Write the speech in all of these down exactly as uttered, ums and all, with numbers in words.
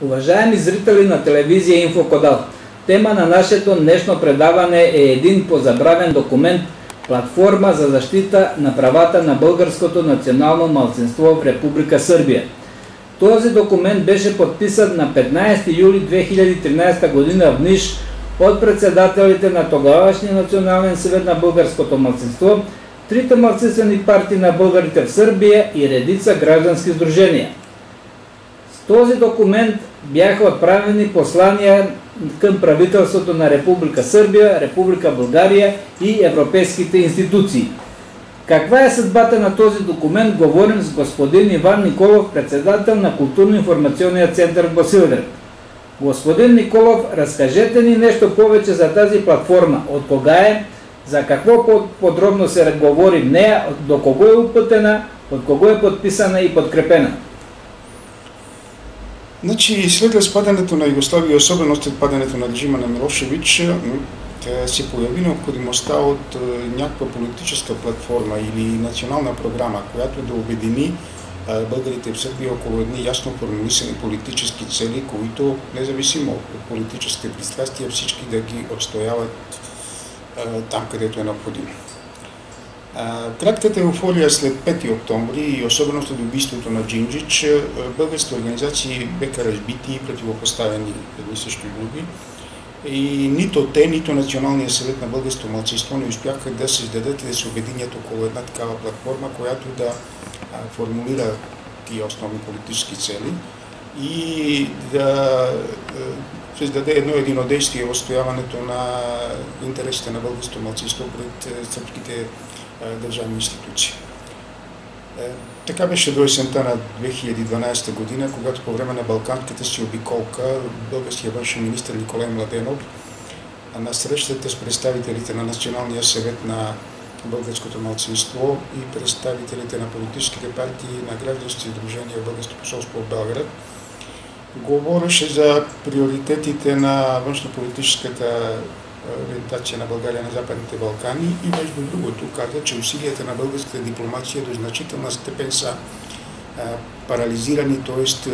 Уважаеми зрители на телевизия Инфокодал, тема на нашето днешно предаване е един позабравен документ – платформа за защита на правата на българското национално малцинство в Република Сърбия. Този документ беше подписан на петнайсети юли две хиляди и тринайсета година в Ниш от председателите на тогавашния Национален съвет на българското малцинство, трите малцинствени партии на българите в Сърбия и редица граждански сдружения. С този документ бяха отправени послания към правителството на Република Сърбия, Република България и европейските институции. Каква е съдбата на този документ, говорим с господин Иван Николов, председател на Културно-информационния център в Босилеград. Господин Николов, разкажете ни нещо повече за тази платформа. От кога е, за какво подробно се говори в нея, до кого е uputena, от кого е подписана и подкрепена? Значи, след разпадането на Югославия, особено след падането на режима на Милошевич, се появи необходимостта от някаква политическа платформа или национална програма, която да обедини българите в Сърбия около едни ясно формулирани политически цели, които, независимо от политическите пристрастия, всички да ги отстояват там, където е необходимо. Кратката еуфория след пети октомври и особено след убийството на Джинджич, българските организации бяха разбити и противопоставени едни срещу други. И нито те, нито Националния съвет на българското малцинство не успяха да създадат и да се обединят около една такава платформа, която да формулира тия основни политически цели и да създаде едно единодействие в отстояването на интересите на българското малцинство пред сръбските държавни институции. Така беше до есента на две хиляди и дванайсета година, когато по време на Балканската си обиколка българският външен министър Николай Младенов на срещата с представителите на Националния съвет на българското малцинство и представителите на политическите партии на граждански сдружения в Българското посолство в Белград говореше за приоритетите на външнополитическата ориентация на България на Западните Балкани и между другото каза, че усилията на българската дипломация до значителна степен са а, парализирани, т.е.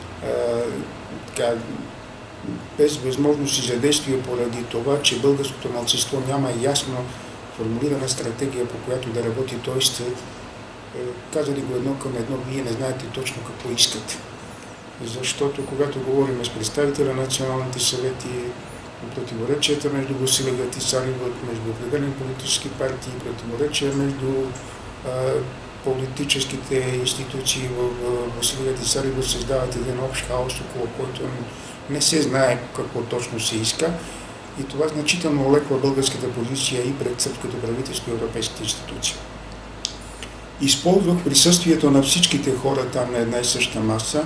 без възможности за действие поради това, че българското малцинство няма ясно формулирана стратегия, по която да работи, т.е. казали го едно към едно, вие не знаете точно какво искате. Защото когато говорим с представители на националните съвети, противоречията между Босилеград и Цариброд, между определени политически партии, противоречия между а, политическите институции в Босилеград и Цариброд създават един общ хаос, около който не се знае какво точно се иска. И това значително олеква българската позиция и пред сръбското правителство и европейските институции. Използвах присъствието на всичките хора там на една и съща маса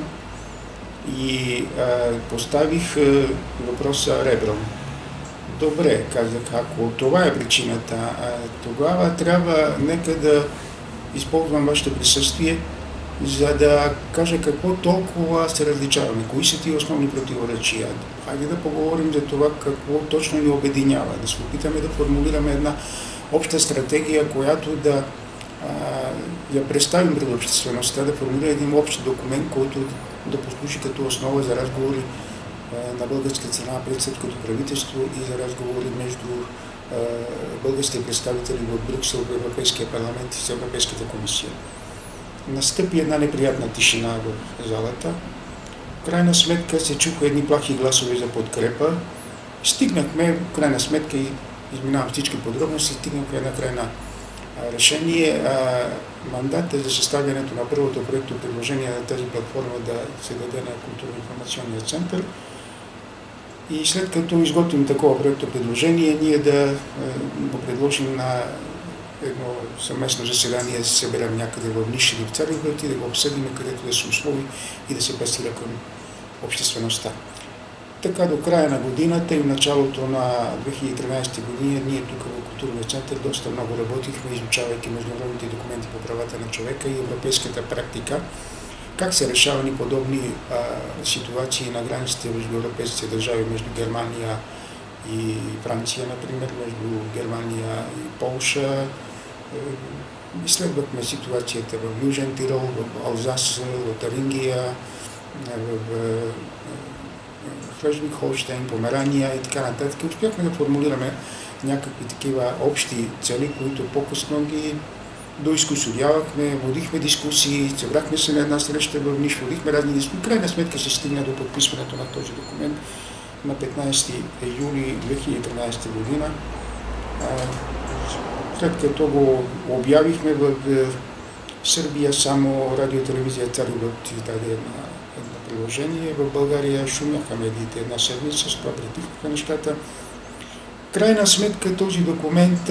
и а, поставих а, въпроса ребром. Добре, казах, ако това е причината, а, тогава трябва нека да използвам вашето присъствие, за да кажа какво толкова се различаваме, кои са тия основни противоречия. Хайде да поговорим за това какво точно ни обединява, да се опитаме да формулираме една обща стратегия, която да а, я представим пред обществеността, да формулира един общ документ, който да послужи като основа за разговори а, на българска страна пред сръбското правителство и за разговори между а, българските представители в Брюксел, в Европейския парламент и с Европейската комисия. Настъпи една неприятна тишина в залата. В крайна сметка се чуха едни плахи гласове за подкрепа. Стигнахме, в крайна сметка, и изминавам всички подробности, стигнахме една крайна решение. Мандата за съставянето на първото проекто предложение на тази платформа да се даде на Културно-информационния център. И след като изготвим такова проекто предложение, ние да го предложим на едно съвместно заседание, да се съберем някъде в Ниш или в Цариброд и да го обсъдим, където да се услови и да се пласира към обществеността. Така до края на годината и в началото на две хиляди и тринайсета година ние тук в Културния център доста много работихме, изучавайки международните документи по правата на човека и европейската практика, как са решавани подобни а, ситуации на границите между европейските държави, между Германия и Франция, например, между Германия и Полша. Изследвахме ситуацията в Южен Тирол, в Алзас, Лотарингия, в Шлезвиг-Холщайн, Померания и така нататък. Успяхме да формулираме някакви такива общи цели, които по-късно ги доискусорявахме, водихме дискусии, събрахме се на една среща в Ниш, водихме разни дискусии. Крайна сметка се стигна до подписването на този документ на петнайсети юли две хиляди и тринайсета година. След като го обявихме в Сърбия, само радио-телевизия Цариброд издаде една, едно приложение. В България шумяха медиите една седмица, с това притихнаха нещата. Крайна сметка този документ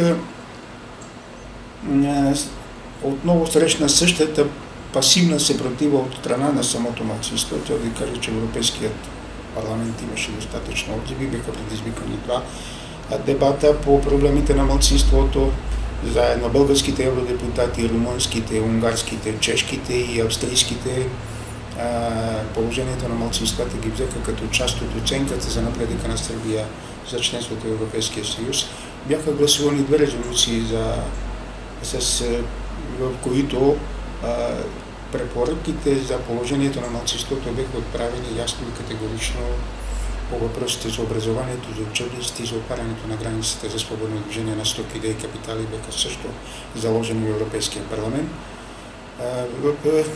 отново срещна същата пасивна съпротива от страна на самото малцинство. Това да ви кажа, че Европейският парламент имаше достатъчно отзиви, бяха предизвикани два дебата по проблемите на малцинството, заедно българските евродепутати, румънските, унгарските, чешките и австрийските. Положението на малцинствата ги взеха като част от оценката за напредъка на Сърбия за членството в Европейския съюз. Бяха гласувани две резолюции, за, с, в които а, препоръките за положението на малцинството бяха отправени ясно и категорично по въпросите за образованието, за учебниците и за отварянето на границите за свободно движение на стоки и капитали бяха също заложени в Европейския парламент. А, в,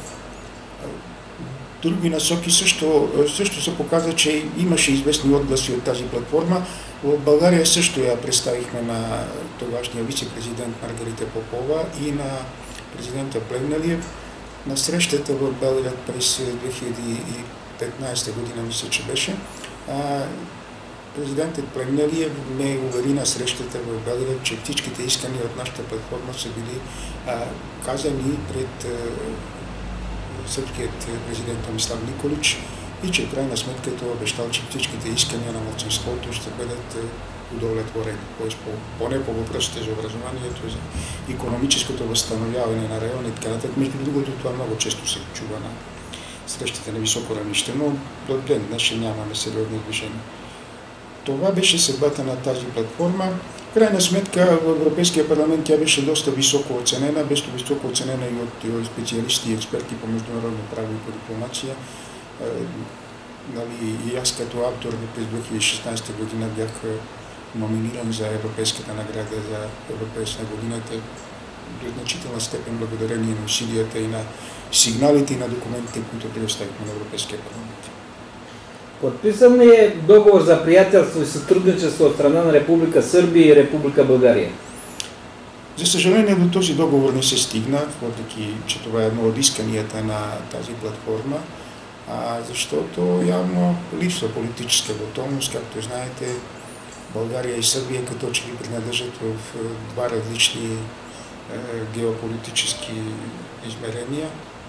други насоки също, също се показва, че имаше известни отгласи от тази платформа. В България също я представихме на тогашния вице-президент Маргарита Попова и на президента Плевнелиев. На срещата в Белград през две хиляди и петнайсета година, мисля, че беше, президентът Плевнелиев ме увери на срещата в Белград, че всичките искания от нашата платформа са били казани пред сръбският президент Томислав Николич и че в крайна сметка той обещал, че всичките искания на малцинството ще бъдат удовлетворени. Тоест, поне по въпросите за образованието, за икономическото възстановяване на района и така нататък. Между другото, това много често се чува на срещите на високо равнище, но до ден днешен нямаме сериозни движения. Това беше съдбата на тази платформа. В крайна сметка в Европейския парламент тя беше доста високо оценена, беше високо оценена и от специалисти и експерти по международно право и по дипломация. Нали, и аз като автор през две хиляди и шестнайсета година бях номиниран за Европейската награда за Европейска годината до значителна степен благодарение на усилията и на сигналите и на документите, които предоставихме на Европейския парламент. Подписан ли е договор за приятелство и сътрудничество от страна на Република Сърбия и Република България? За съжаление до този договор не се стигна, въпреки че това е едно от исканията на тази платформа, а, защото явно липсва политическа готовност. Както знаете, България и Сърбия като че ли принадлежат в два различни е, геополитически измерения.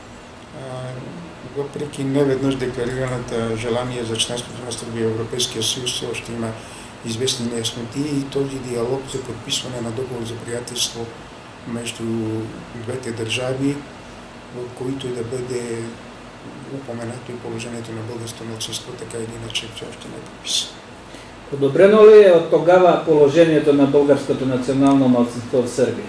Въпреки неведнъж декларираната желание за членството на Сърбия в Европейския съюз, все още има известни неясноти и този диалог за подписване на договор за приятелство между двете държави, в които и да бъде упоменато и положението на българското малцинство, така или иначе все още не е подписано. Подобрено ли е от тогава положението на българското национално малцинство в Сърбия?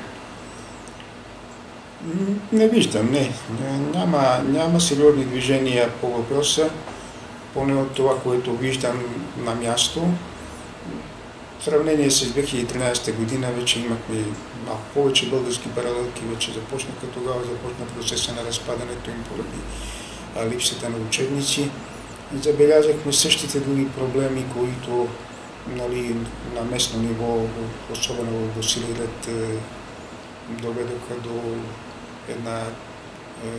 Не виждам, не. Няма, няма сериозни движения по въпроса, поне от това, което виждам на място. В сравнение с две хиляди и тринайсета година вече имахме малко повече български паралелки, вече започнаха тогава, започна процеса на разпадането им поради липсата на учебници. Забелязахме същите други проблеми, които нали, на местно ниво, особено в Босилират, доведоха до една е,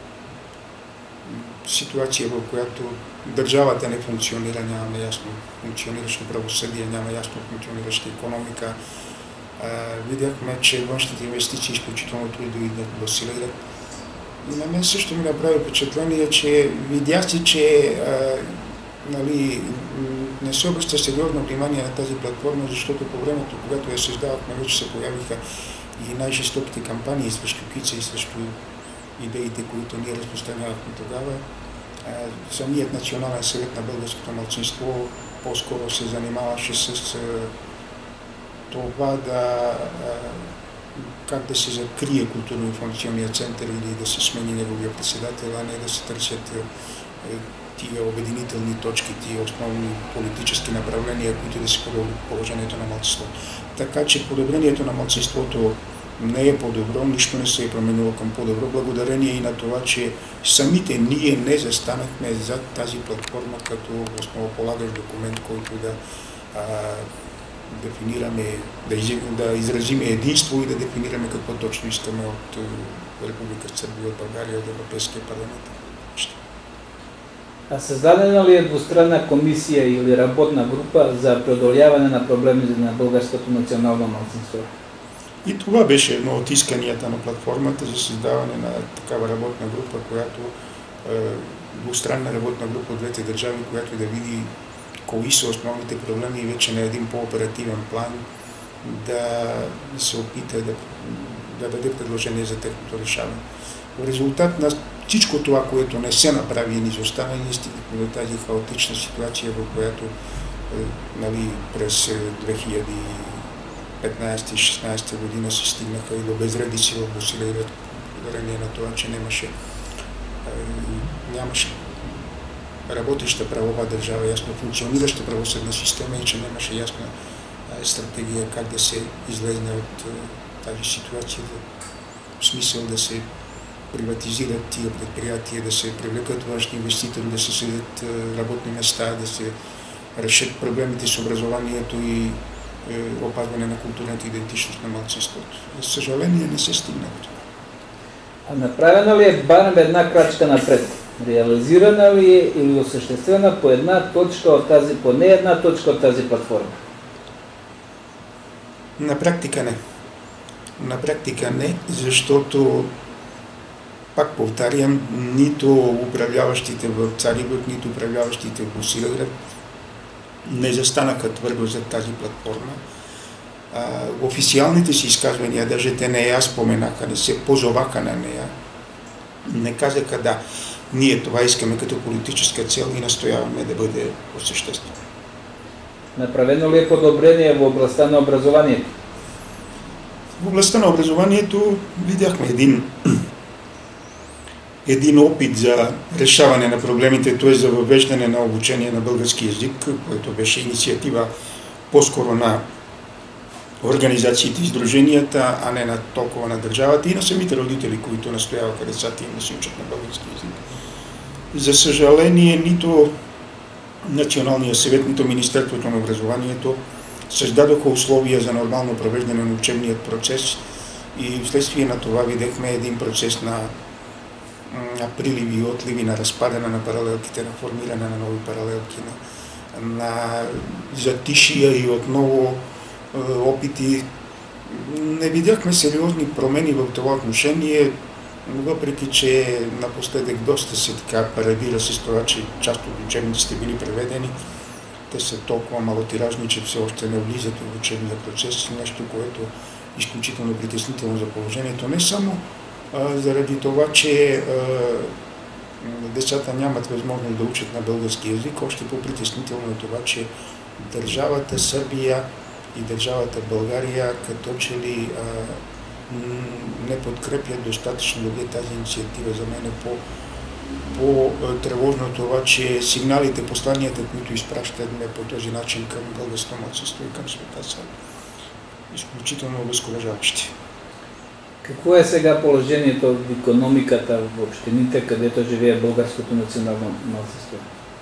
ситуация, в която държавата не функционира, нямаме ясно функциониращо правосъдие, няма ясно функционираща икономика. Е, видяхме, че външните инвестиции изключително трудно идват в Босилират. И на мен също ми направи впечатление, че видя се, че е, нали, не се обръща сериозно внимание на тази платформа, защото по времето, когато я създавахме, вече се появиха и най-жестоките кампании срещу Кица и срещу идеите, които ние разпространявахме тогава. Самият Национален съвет на българското малцинство по-скоро се занимаваше с това да как да се закрие културно-информационния център или да се смени неговия председател, а не да се търсят тия обединителни точки, тия основни политически направления, които да се подобрят положението на малцинството. Така че подобрението на малцинството не е по-добро, нищо не се е променило към по-добро, благодарение и на това, че самите ние не застанахме за тази платформа като основополагащ документ, който да а, дефинираме, да, из, да изразиме единство и да дефинираме какво точно искаме от Република Сърбия, от България, от Европейския парламент. А създадена ли е двустранна комисия или работна група за преодоляване на проблемите на българското национално малцинство? И това беше едно от исканията на платформата за създаване на такава работна група, която е, двустранна работна група от двете държави, която да види кои са основните проблеми и вече на един по-оперативен план да се опита да, да даде предложение за техното решаване. В резултат на всичко това, което не се направи и ни изостана, ние стигнахме до тази хаотична ситуация, в която е, нали, през две хиляди и петнадесета и шестнадесета година се стигнаха и до безредици в Босилеград, благодарение на това, че нямаше, е, нямаше работеща правова държава, ясно функционираща правосъдна система и че нямаше ясна е, стратегия как да се излезне от е, тази ситуация, в смисъл да се приватизират тия предприятия, да се привлекат външни инвеститори, да се създадат работни места, да се решат проблемите с образованието и е, опазване на културната идентичност на малцинството. За съжаление не се стигна до това. А направена ли е барем една крачка напред? Реализирана ли е или осъществена по една точка от тази, по не една точка от тази платформа? На практика не. На практика не, защото пак повтарям, нито управляващите в Цариброд, нито управляващите в Босилеград не застанаха твърдо за тази платформа. А, официалните си изказвания, даже те не я споменаха, не се позоваха на нея, не казаха да, ние това искаме като политическа цел и настояваме да бъде осъществено. Направено ли е подобрение в областта на образованието? В областта на образованието видяхме един един опит за решаване на проблемите, т.е. за въвеждане на обучение на български език, което беше инициатива по-скоро на организациите и сдруженията, а не на толкова на държавата и на самите родители, които настояваха децата им да се учат на български език. За съжаление, нито Националния съвет, нито Министерството на образованието създадоха условия за нормално провеждане на учебният процес и вследствие на това видяхме един процес на на приливи и отливи, на разпадане на паралелките, на формиране на нови паралелки, на, на затишия и отново е, опити. Не видяхме сериозни промени в това отношение, въпреки че напоследък доста се така парадира с това, че част от учебниците били преведени. Те са толкова малотиражни, че все още не влизат в учебния процес, нещо, което е изключително притеснително за положението. Не само заради това, че а, децата нямат възможност да учат на български език, още по-притеснително е това, че държавата Сърбия и държавата България като че ли а, не подкрепят достатъчно добре тази инициатива. За мен е по, по-тревожно това, че сигналите, посланията, които изпращаме по този начин към българското малцинство и към света са изключително обезкуражаващи. Какво е сега положението в икономиката в общините, където живее българското национално малцинство?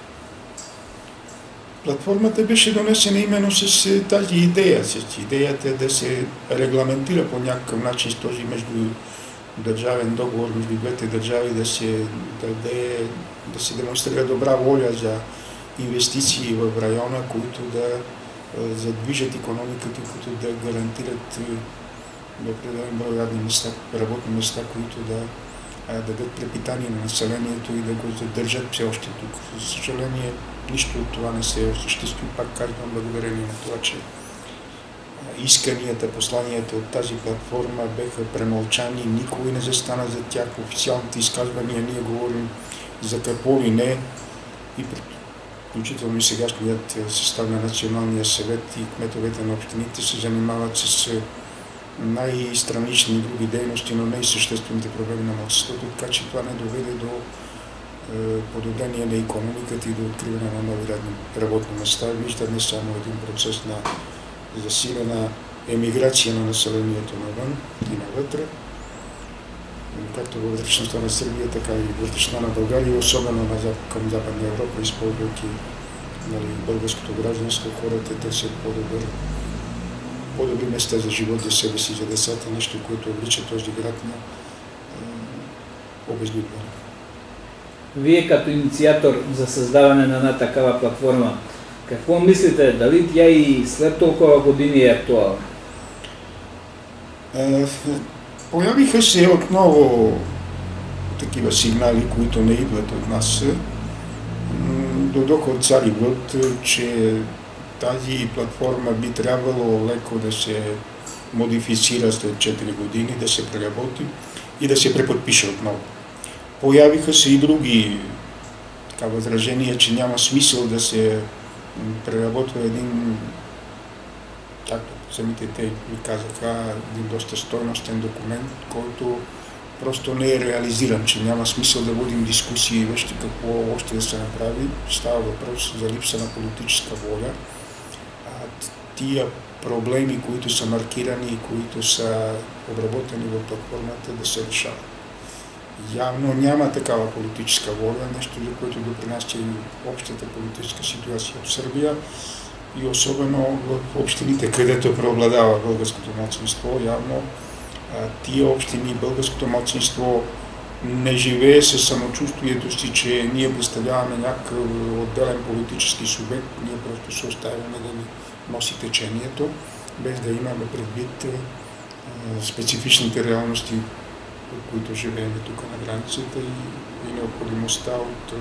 Платформата беше донесена именно с тази идея, с идеята да се регламентира по някакъв начин с този междудържавен договор между двете държави, да се, даде, да се демонстрира добра воля за инвестиции в района, които да задвижат икономиката, които да гарантират до определен брой радни места, работни места, които да а, дадат препитание на населението и да го задържат все още тук. За съжаление, нищо от това не се осъществи. Пак казвам, благодарение на това, че а, исканията, посланията от тази платформа беха премълчани, никой не застана за тях. В официалните изказвания ние говорим за какво ли не и включително и сегашният състав на Националния съвет и кметовете на общините се занимават с най-странични други дейности, но най-съществените проблеми на малцинството, така че това не доведе до подобрение на икономиката и до откриване на нови работни места. Виждаме само един процес на засилена емиграция на населението навън и навътре, както във вътрешността на Сърбия, така и вътрешността на България, особено към Западна Европа, използвайки нали, българското гражданство, хората търсят по-добър, по-добри места за живот, за себе си, за децата, нещо, което облича този град на обезлюдване. Вие като инициатор за създаване на една такава платформа, какво мислите? Дали тя и след толкова години е актуална? Е, появиха се отново такива сигнали, които не идват от нас. Дойдоха от цар и вълк, че тази платформа би трябвало леко да се модифицира след четири години, да се преработи и да се преподпише отново. Появиха се и други така, възражения, че няма смисъл да се преработва един, както самите те ми казаха, един доста стойностен документ, който просто не е реализиран, че няма смисъл да водим дискусии и вещи какво още да се направи. Става въпрос за липса на политическа воля. А тия проблеми, които са маркирани и които са обработени в платформата, да се решават. Явно няма такава политическа воля, нещо, за което допринася и общата политическа ситуация в Сърбия и особено в общините, където преобладава българското малцинство. Явно тия общини, българското малцинство не живее със самочувствието си, че ние представляваме някакъв отделен политически субект, ние просто се оставяме да ни носи течението, без да имаме предвид специфичните реалности, в които живеем тук на границата и, и необходимостта от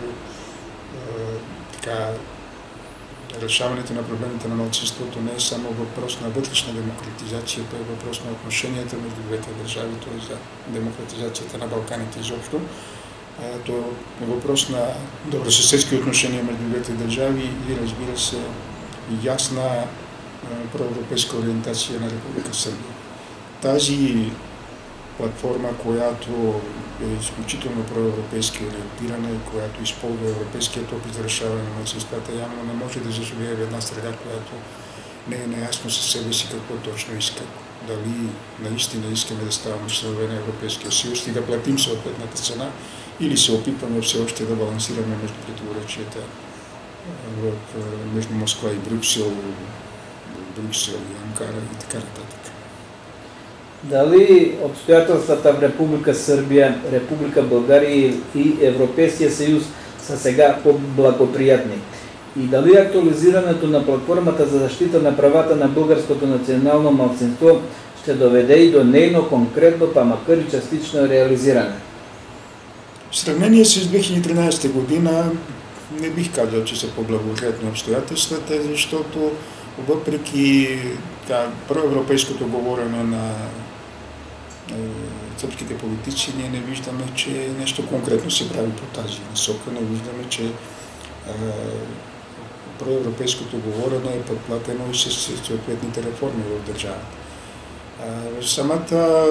така, решаването на проблемите на малцинството не е само въпрос на вътрешна демократизация, то е въпрос на отношенията между двете държави, т.е. за демократизацията на Балканите изобщо. То е въпрос на добросъседски отношения между двете държави и, разбира се, ясна проевропейска ориентация на Република Сърбия. Тази платформа, която е изключително проевропейски ориентирана и която използва европейският опит за решаване на малцинствата, явно не може да заживее в една среда, която не е наясно със себе си какво точно иска. Дали наистина искаме да ставаме членове на Европейския съюз и да платим съответната цена, или се опитваме все още да балансираме между противоречията между Москва и Брюксел, Брюксел и Анкара и така нататък. Дали обстоятелствата в Република Сърбия, Република България и Европейския съюз са сега по-благоприятни? И дали актуализирането на платформата за защита на правата на българското национално малцинство ще доведе и до нейно конкретно, па макар и частично реализиране? В сравнение с две хиляди и тринадесета година не бих казал, че са по-благоприятни обстоятелствата, защото въпреки да, проевропейското говорене на сръбските политици, ние не виждаме, че нещо конкретно се прави по тази насока. Не виждаме, че е, проевропейското говорене е подплатено и с съответните реформи в държавата. Е, самата,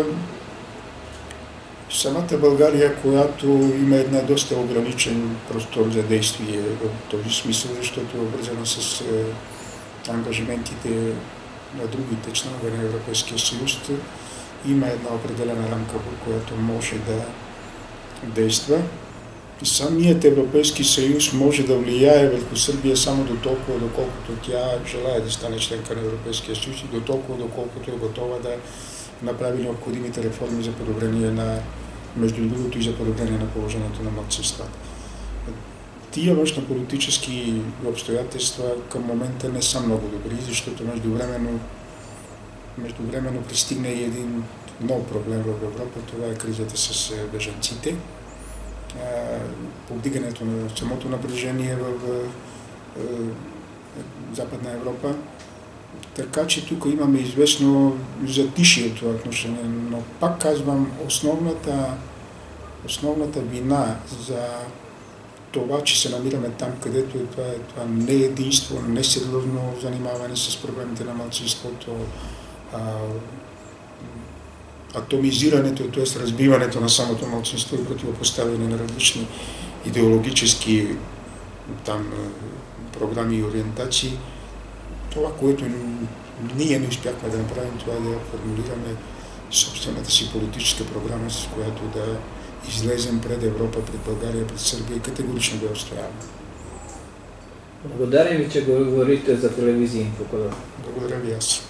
самата България, която има една доста ограничен простор за действие в този смисъл, защото е обвързана с е, ангажиментите на другите членове на Европейския съюз, има една определена рамка, в която може да действа. Самият Европейски съюз може да влияе върху Сърбия само до толкова, доколкото тя желае да стане членка на Европейския съюз и до толкова, доколкото е готова да направи необходимите реформи за подобрение на, между другото и за подобрение на положението на малцинствата. Тия външнополитически обстоятелства към момента не са много добри, защото междувременно Междувременно пристигна и един нов проблем в Европа, това е кризата с бежанците, повдигането на самото напрежение в Западна Европа. Така че тук имаме известно затишие това отношение, но пак казвам, основната, основната вина за това, че се намираме там, където е това, е това не е единство, не сериозно занимаване с проблемите на малцинството, А, атомизирането, т.е. разбиването на самото малцинство и противопоставяне на различни идеологически там програми и ориентации. Това, което ние не успяхме да направим, това е да формулираме собствената си политическа програма, с която да излезем пред Европа, пред България, пред Сърбия и категорично да отстояваме. Благодарим ви, че говорите за телевизия Инфокодал. Благодаря ви аз.